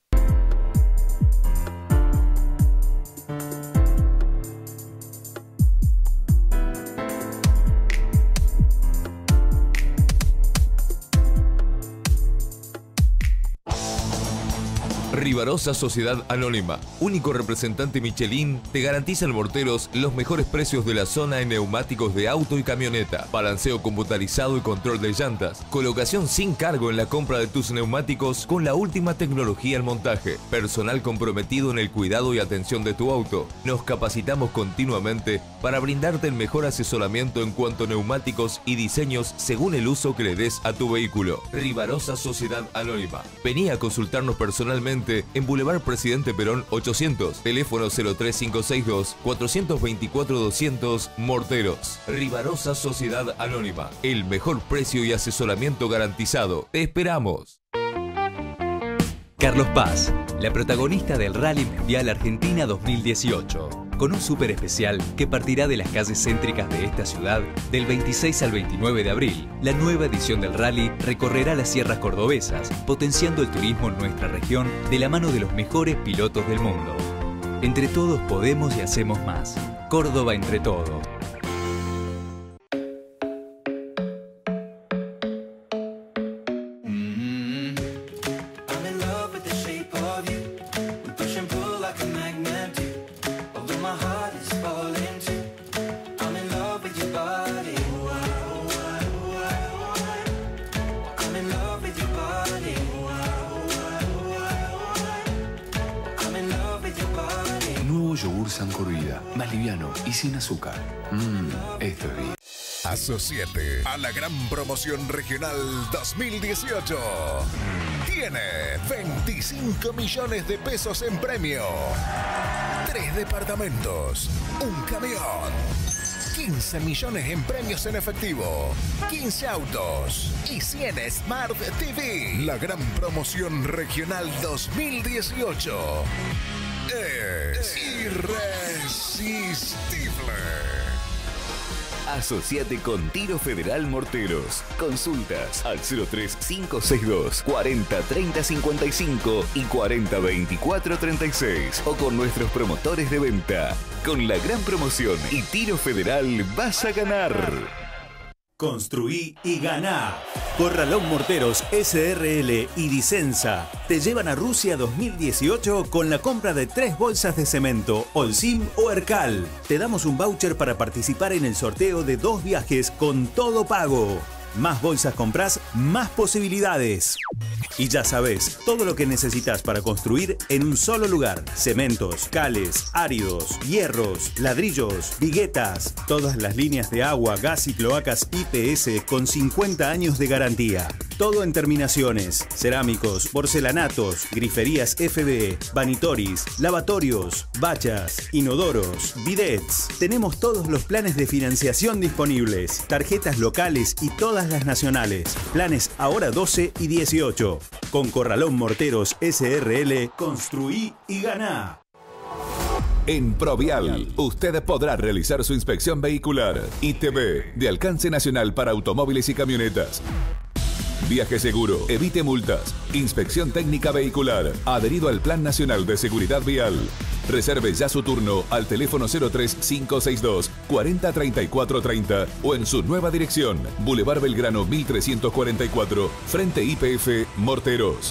Rivarosa Sociedad Anónima, único representante Michelin, te garantiza en Morteros los mejores precios de la zona en neumáticos de auto y camioneta, balanceo computarizado y control de llantas, colocación sin cargo en la compra de tus neumáticos con la última tecnología en montaje, personal comprometido en el cuidado y atención de tu auto. Nos capacitamos continuamente para brindarte el mejor asesoramiento en cuanto a neumáticos y diseños según el uso que le des a tu vehículo. Rivarosa Sociedad Anónima. Vení a consultarnos personalmente en Boulevard Presidente Perón 800, teléfono 03562-424-200, Morteros. Rivarosa Sociedad Anónima, el mejor precio y asesoramiento garantizado. Te esperamos. Carlos Paz, la protagonista del Rally Mundial Argentina 2018, con un súper especial que partirá de las calles céntricas de esta ciudad del 26 al 29 de abril. La nueva edición del rally recorrerá las sierras cordobesas, potenciando el turismo en nuestra región de la mano de los mejores pilotos del mundo. Entre todos podemos y hacemos más. Córdoba entre todos. Sin azúcar. Esto es bien. Asociate a la gran promoción regional 2018. Tiene 25 millones de pesos en premio. 3 departamentos, un camión, 15 millones en premios en efectivo, 15 autos y 100 Smart TV. La gran promoción regional 2018 es irresistible. Asociate con Tiro Federal Morteros. Consultas al 03562 40 30 55 y 40 24 36 o con nuestros promotores de venta. Con la gran promoción y Tiro Federal vas a ganar. Construí y ganá. Corralón Morteros SRL y Disensa te llevan a Rusia 2018 con la compra de 3 bolsas de cemento, Olsim o Ercal. Te damos un voucher para participar en el sorteo de 2 viajes con todo pago. Más bolsas comprás, más posibilidades. Y ya sabes, todo lo que necesitas para construir en un solo lugar. Cementos, cales, áridos, hierros, ladrillos, viguetas. Todas las líneas de agua, gas y cloacas IPS con 50 años de garantía. Todo en terminaciones, cerámicos, porcelanatos, griferías FBE, vanitoris, lavatorios, bachas, inodoros, bidets. Tenemos todos los planes de financiación disponibles, tarjetas locales y todas las nacionales. Planes ahora 12 y 18. Con Corralón Morteros SRL, construí y ganá. En Provial, usted podrá realizar su inspección vehicular. ITV, de alcance nacional para automóviles y camionetas. Viaje seguro, evite multas. Inspección técnica vehicular, adherido al Plan Nacional de Seguridad Vial. Reserve ya su turno al teléfono 03562 40 34 30 o en su nueva dirección, Boulevard Belgrano 1344, frente YPF Morteros.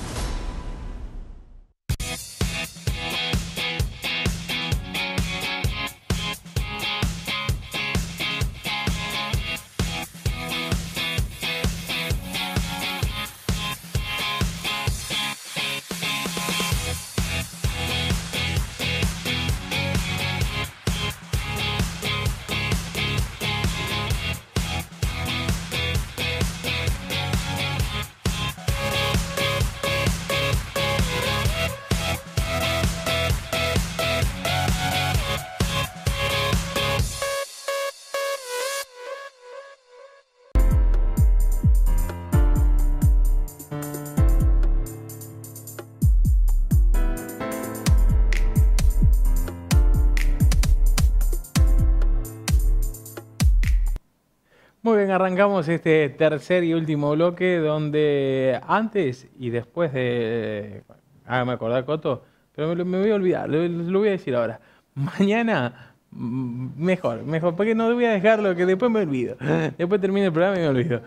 Muy bien, arrancamos este tercer y último bloque donde antes y después de... Hágame acordar, Coto, pero me voy a olvidar, lo voy a decir ahora. Mañana, mejor, porque no voy a dejarlo que después me olvido. Después termina el programa y me olvido.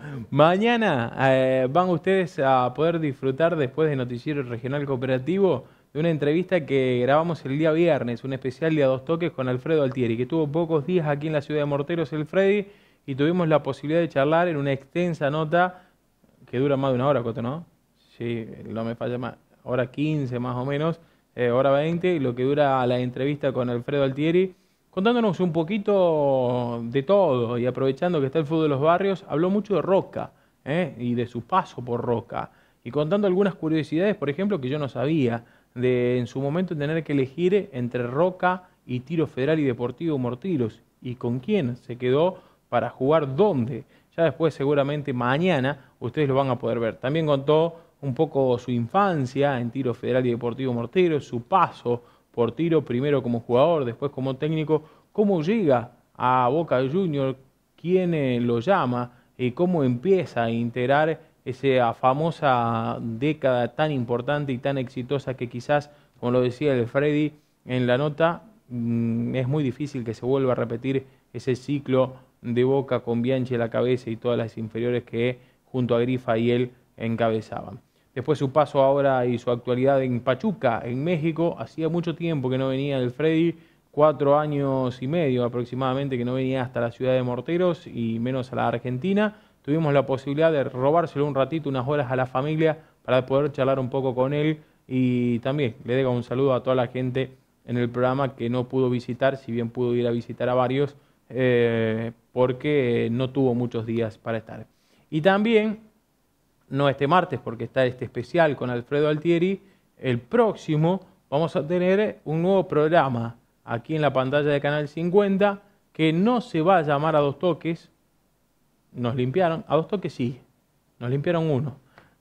Mañana van ustedes a poder disfrutar, después de Noticiero Regional Cooperativo, de una entrevista que grabamos el día viernes, un especial de A Dos Toques con Alfredo Altieri, que tuvo pocos días aquí en la ciudad de Morteros, el Freddy, y tuvimos la posibilidad de charlar en una extensa nota que dura más de una hora, Coto, ¿no? Sí, no me falla más, hora 15 más o menos, hora 20, lo que dura la entrevista con Alfredo Altieri, contándonos un poquito de todo y aprovechando que está el fútbol de los barrios, habló mucho de Roca y de su paso por Roca y contando algunas curiosidades, por ejemplo, que yo no sabía, de en su momento tener que elegir entre Roca y Tiro Federal y Deportivo Morteros y con quién se quedó para jugar dónde. Ya después seguramente mañana ustedes lo van a poder ver. También contó un poco su infancia en Tiro Federal y Deportivo Morteros, su paso por Tiro, primero como jugador, después como técnico, cómo llega a Boca Juniors, quién lo llama y cómo empieza a integrar esa famosa década tan importante y tan exitosa que quizás, como lo decía el Freddy en la nota, es muy difícil que se vuelva a repetir ese ciclo de Boca con Bianchi a la cabeza y todas las inferiores que junto a Grifa y él encabezaban. Después su paso ahora y su actualidad en Pachuca, en México. Hacía mucho tiempo que no venía el Freddy, 4 años y medio aproximadamente que no venía hasta la ciudad de Morteros y menos a la Argentina. Tuvimos la posibilidad de robárselo un ratito, unas horas a la familia para poder charlar un poco con él y también le dejo un saludo a toda la gente en el programa que no pudo visitar, si bien pudo ir a visitar a varios, porque no tuvo muchos días para estar. Y también, no este martes, porque está este especial con Alfredo Altieri, el próximo vamos a tener un nuevo programa aquí en la pantalla de Canal 50, que no se va a llamar A Dos Toques. Nos limpiaron, A Dos Toques sí, nos limpiaron uno.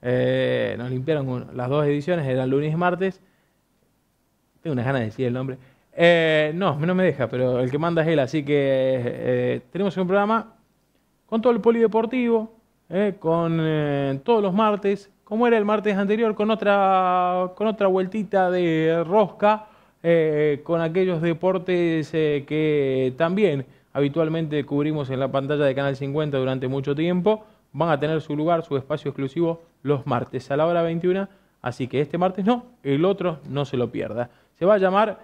Las dos ediciones eran lunes y martes. Tengo unas ganas de decir el nombre. No me deja, pero el que manda es él, así que tenemos un programa con todo el polideportivo, con todos los martes, como era el martes anterior, con otra vueltita de rosca, con aquellos deportes que también habitualmente cubrimos en la pantalla de Canal 50 durante mucho tiempo, van a tener su lugar, su espacio exclusivo los martes a la hora 21, así que este martes no, el otro no se lo pierda. Se va a llamar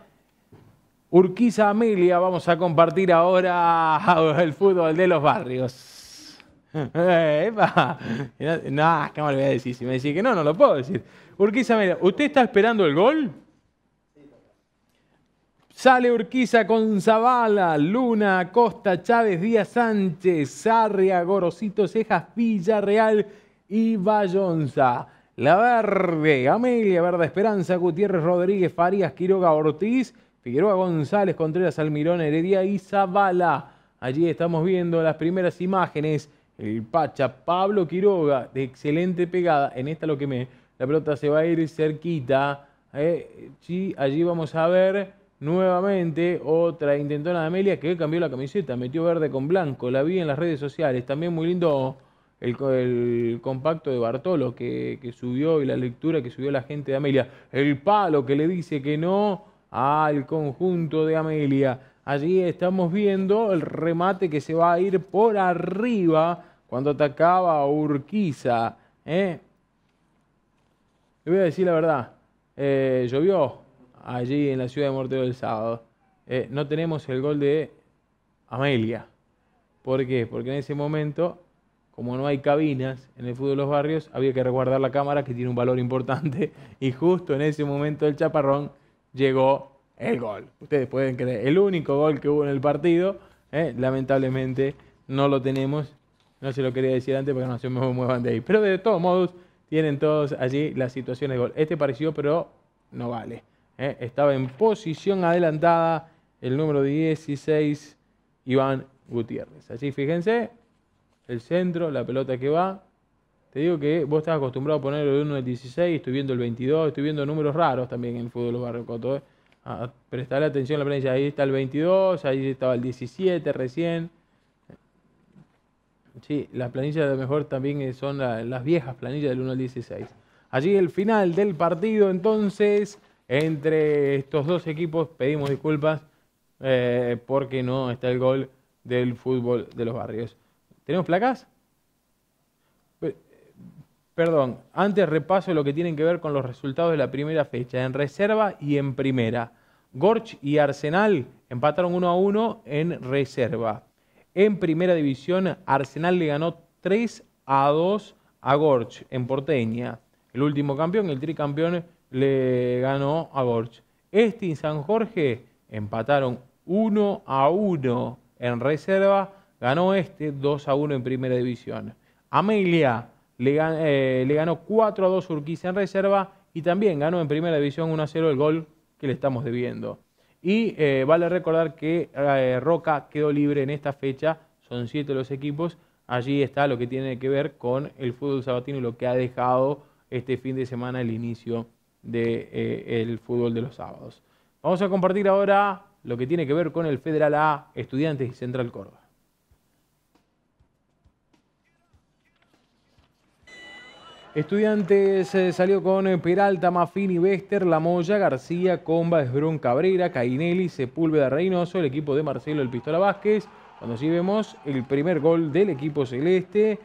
Urquiza Amelia. Vamos a compartir ahora el fútbol de los barrios. No, ¿qué me lo voy a decir? Si me decís que no, no lo puedo decir. Urquiza, mira, ¿usted está esperando el gol? Sale Urquiza con Zavala, Luna, Acosta, Chávez, Díaz Sánchez, Sarria, Gorosito, Cejas, Villarreal y Bayonza. La Verde, Amelia, Verde Esperanza, Gutiérrez, Rodríguez, Farías, Quiroga, Ortiz, Figueroa, González, Contreras, Almirón, Heredia y Zavala. Allí estamos viendo las primeras imágenes. El Pacha, Pablo Quiroga, de excelente pegada. En esta la pelota se va a ir cerquita. Sí, allí vamos a ver nuevamente otra intentona de Amelia que cambió la camiseta, metió verde con blanco. La vi en las redes sociales. También muy lindo el compacto de Bartolo que subió y la lectura que subió la gente de Amelia. El palo que le dice que no al conjunto de Amelia. Allí estamos viendo el remate que se va a ir por arriba cuando atacaba a Urquiza. Le voy a decir la verdad. Llovió allí en la ciudad de Mortero el sábado. No tenemos el gol de Amelia. ¿Por qué? Porque en ese momento, como no hay cabinas en el fútbol de los barrios, había que resguardar la cámara, que tiene un valor importante, y justo en ese momento del chaparrón llegó el gol. Ustedes pueden creer, el único gol que hubo en el partido, lamentablemente no lo tenemos. No se lo quería decir antes porque no se me muevan de ahí. Pero de todos modos, tienen todos allí las situaciones de gol. Este pareció, pero no vale. Estaba en posición adelantada el número 16, Iván Gutiérrez. Allí fíjense, el centro, la pelota que va. Te digo que vos estás acostumbrado a poner el 1 del 16, estoy viendo el 22, estoy viendo números raros también en el fútbol de los barrios Coto. Prestarle atención a la planilla, ahí está el 22, ahí estaba el 17 recién. Sí, las planillas de mejor también son las viejas planillas del 1 al 16. Allí el final del partido, entonces, entre estos dos equipos, pedimos disculpas porque no está el gol del fútbol de los barrios. ¿Tenemos placas? Perdón, antes repaso lo que tienen que ver con los resultados de la primera fecha, en reserva y en primera. Gorch y Arsenal empataron 1-1 en reserva. En primera división, Arsenal le ganó 3-2 a Gorch en Porteña. El último campeón, el tricampeón, le ganó a Gorch. Este y San Jorge empataron 1-1 en reserva. Ganó este 2-1 en primera división. Amelia le ganó 4-2 Urquiza en reserva y también ganó en primera división 1-0 el gol que le estamos debiendo. Y vale recordar que Roca quedó libre en esta fecha, son 7 los equipos. Allí está lo que tiene que ver con el fútbol sabatino y lo que ha dejado este fin de semana el inicio del fútbol de los sábados. Vamos a compartir ahora lo que tiene que ver con el Federal A, Estudiantes y Central Córdoba. Estudiantes salió con Peralta, Maffini, Bester, Lamoya, García, Comba, Esbrón, Cabrera, Cainelli, Sepúlveda, Reynoso, el equipo de Marcelo El Pistola Vázquez. Cuando sí vemos el primer gol del equipo celeste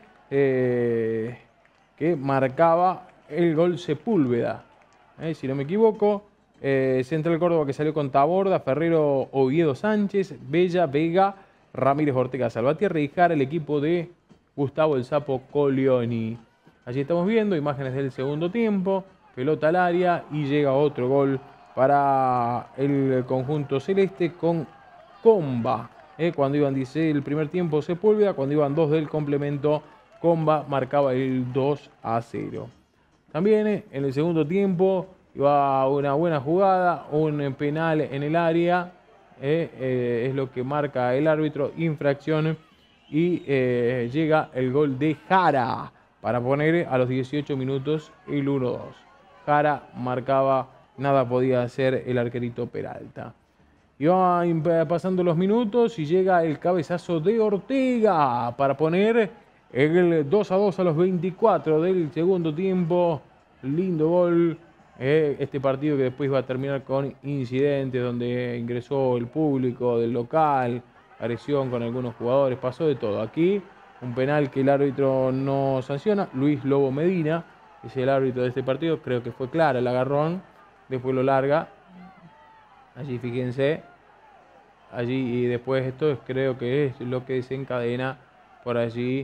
que marcaba el gol Sepúlveda. Si no me equivoco, Central Córdoba que salió con Taborda, Ferrero, Oviedo Sánchez, Bella, Vega, Ramírez, Ortega, Salvatierra y Jara, el equipo de Gustavo El Sapo Colioni. Allí estamos viendo imágenes del segundo tiempo, pelota al área y llega otro gol para el conjunto celeste con Comba. Cuando iban, dice, el primer tiempo Sepúlveda, cuando iban 2 del complemento, Comba marcaba el 2-0. También en el segundo tiempo iba una buena jugada, un penal en el área, es lo que marca el árbitro, infracción, y llega el gol de Jara para poner a los 18 minutos el 1-2. Jara marcaba, nada podía hacer el arquerito Peralta. Iban pasando los minutos y llega el cabezazo de Ortega para poner el 2-2 a los 24 del segundo tiempo. Lindo gol. Este partido que después va a terminar con incidentes donde ingresó el público del local, agresión con algunos jugadores, pasó de todo. Aquí un penal que el árbitro no sanciona. Luis Lobo Medina es el árbitro de este partido. Creo que fue clara el agarrón. Después lo larga. Allí fíjense. Allí y después esto creo que es lo que desencadena por allí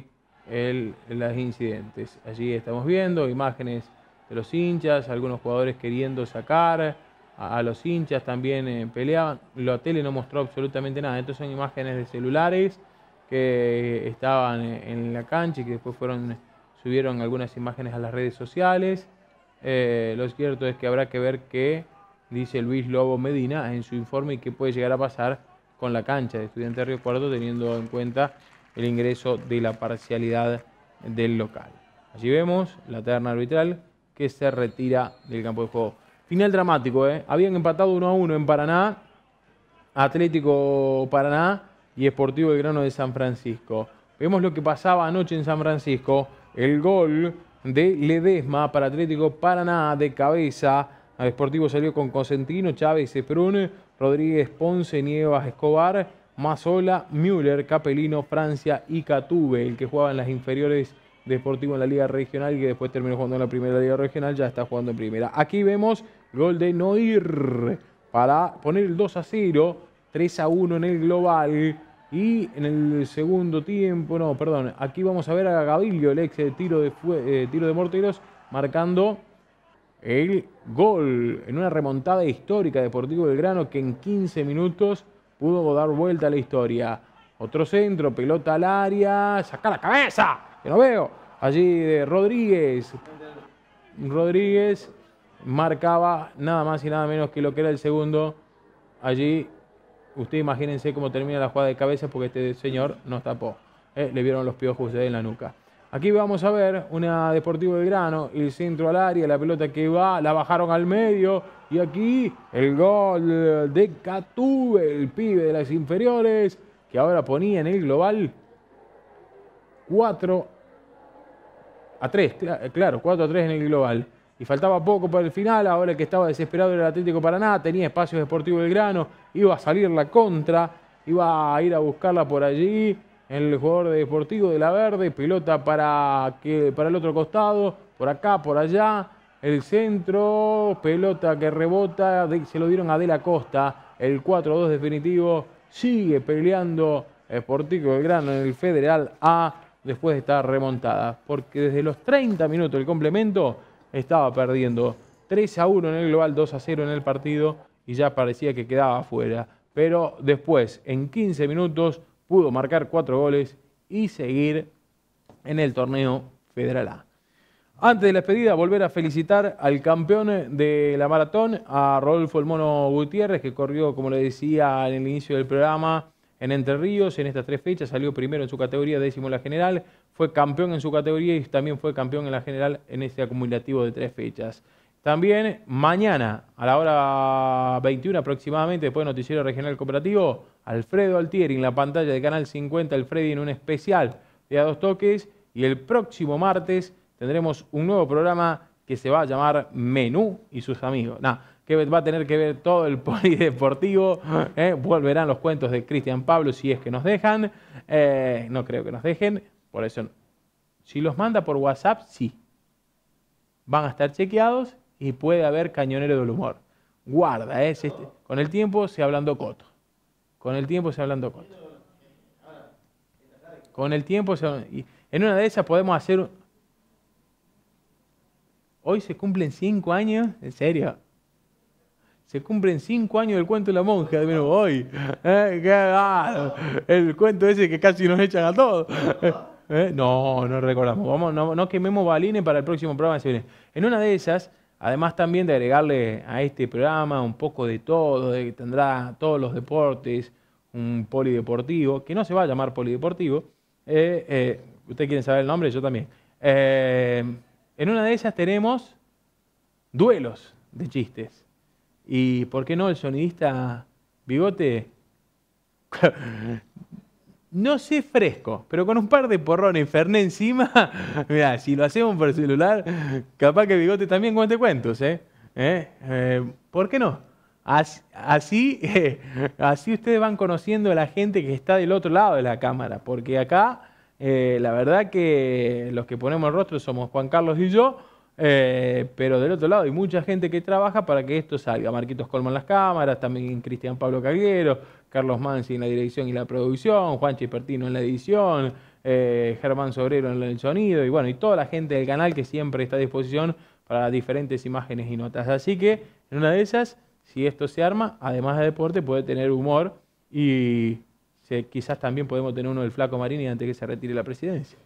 los incidentes. Allí estamos viendo imágenes de los hinchas, algunos jugadores queriendo sacar a los hinchas, también peleaban. La tele no mostró absolutamente nada. Estas son imágenes de celulares que estaban en la cancha y que después subieron algunas imágenes a las redes sociales. Lo cierto es que habrá que ver qué dice Luis Lobo Medina en su informe y qué puede llegar a pasar con la cancha de Estudiantes de Río Cuarto, teniendo en cuenta el ingreso de la parcialidad del local. Allí vemos la terna arbitral que se retira del campo de juego. Final dramático, ¿eh? Habían empatado 1-1 en Paraná, Atlético Paraná y Sportivo Belgrano de San Francisco. Vemos lo que pasaba anoche en San Francisco. El gol de Ledesma para Atlético Paraná de cabeza. Al Sportivo salió con Cosentino, Chávez, Esprún, Rodríguez, Ponce, Nievas, Escobar, Mazzola, Müller, Capelino, Francia y Catube, el que jugaba en las inferiores de Sportivo en la Liga Regional y que después terminó jugando en la Primera Liga Regional, ya está jugando en Primera. Aquí vemos gol de Noir para poner el 2-0, 3-1 en el global. Y en el segundo tiempo, no, perdón, aquí vamos a ver a Gaviglio, el ex tiro de Morteros, marcando el gol en una remontada histórica de Deportivo Belgrano que en 15 minutos pudo dar vuelta a la historia. Otro centro, pelota al área, saca la cabeza, que no veo. Allí de Rodríguez. Rodríguez marcaba nada más y nada menos que lo que era el segundo. Allí, ustedes imagínense cómo termina la jugada de cabeza porque este señor nos tapó. Le vieron los piojos en la nuca. Aquí vamos a ver una Deportivo Belgrano, el centro al área, la pelota que va, la bajaron al medio y aquí el gol de Catube, el pibe de las inferiores, que ahora ponía en el global 4-3, claro, 4-3 en el global. Y faltaba poco para el final, ahora el que estaba desesperado era el Atlético Paraná, tenía espacios Deportivo Belgrano, iba a salir la contra, iba a ir a buscarla por allí. El jugador de Deportivo de la Verde, pelota para el otro costado, por acá, por allá, el centro, pelota que rebota, se lo dieron a De la Costa, el 4-2 definitivo, sigue peleando Deportivo Belgrano en el Federal A después de estar remontada, porque desde los 30 minutos del complemento estaba perdiendo 3-1 en el global, 2-0 en el partido y ya parecía que quedaba afuera, pero después en 15 minutos pudo marcar 4 goles y seguir en el torneo Federal A. Antes de la despedida, volver a felicitar al campeón de la maratón, a Rodolfo el Mono Gutiérrez, que corrió, como le decía en el inicio del programa, en Entre Ríos. En estas 3 fechas salió primero en su categoría, 10º en la general, fue campeón en su categoría y también fue campeón en la general en este acumulativo de 3 fechas. También mañana, a la hora 21 aproximadamente, después del Noticiero Regional Cooperativo, Alfredo Altieri en la pantalla de Canal 50, el Freddy en un especial de A Dos Toques. Y el próximo martes tendremos un nuevo programa que se va a llamar Menú y sus amigos. Que va a tener que ver todo el polideportivo. Volverán los cuentos de Cristian Pablo si es que nos dejan. No creo que nos dejen. Por eso, si los manda por WhatsApp, sí. Van a estar chequeados y puede haber cañonero del humor. Guarda, con el tiempo se hablando coto. Con el tiempo se hablando coto. Con el tiempo y en una de esas podemos hacer... Hoy se cumplen 5 años, en serio. Se cumplen 5 años del cuento de la monja, de menos hoy. El cuento ese que casi nos echan a todos. No recordamos. No quememos balines para el próximo programa. En una de esas, además también de agregarle a este programa un poco de todo, de que tendrá todos los deportes, un polideportivo, que no se va a llamar polideportivo. ¿Ustedes quieren saber el nombre? Yo también. En una de esas tenemos duelos de chistes. Y ¿por qué no el sonidista Bigote? No sé fresco, pero con un par de porrones y Fernet encima, mirá, si lo hacemos por celular, capaz que Bigote también cuente cuentos, ¿por qué no? Así ustedes van conociendo a la gente que está del otro lado de la cámara, porque acá, la verdad que los que ponemos el rostro somos Juan Carlos y yo, pero del otro lado hay mucha gente que trabaja para que esto salga. Marquitos Colman en las cámaras, también Cristian Pablo Caguero, Carlos Mansi en la dirección y la producción, Juan Chipertino en la edición, Germán Sobrero en el sonido y bueno, y toda la gente del canal que siempre está a disposición para diferentes imágenes y notas. Así que en una de esas, si esto se arma, además de deporte, puede tener humor y quizás también podemos tener uno del Flaco Marini antes que se retire la presidencia.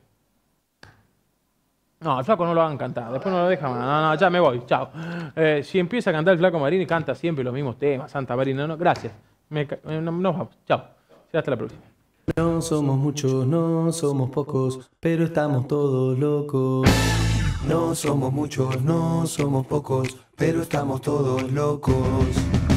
No, al Flaco no lo hagan cantar, después no lo dejan. No, ya me voy, chao. Si empieza a cantar el Flaco Marini, canta siempre los mismos temas, Santa Marina, no, gracias. Nos vamos, chao. Hasta la próxima. No somos muchos, no somos pocos, pero estamos todos locos. No somos muchos, no somos pocos, pero estamos todos locos.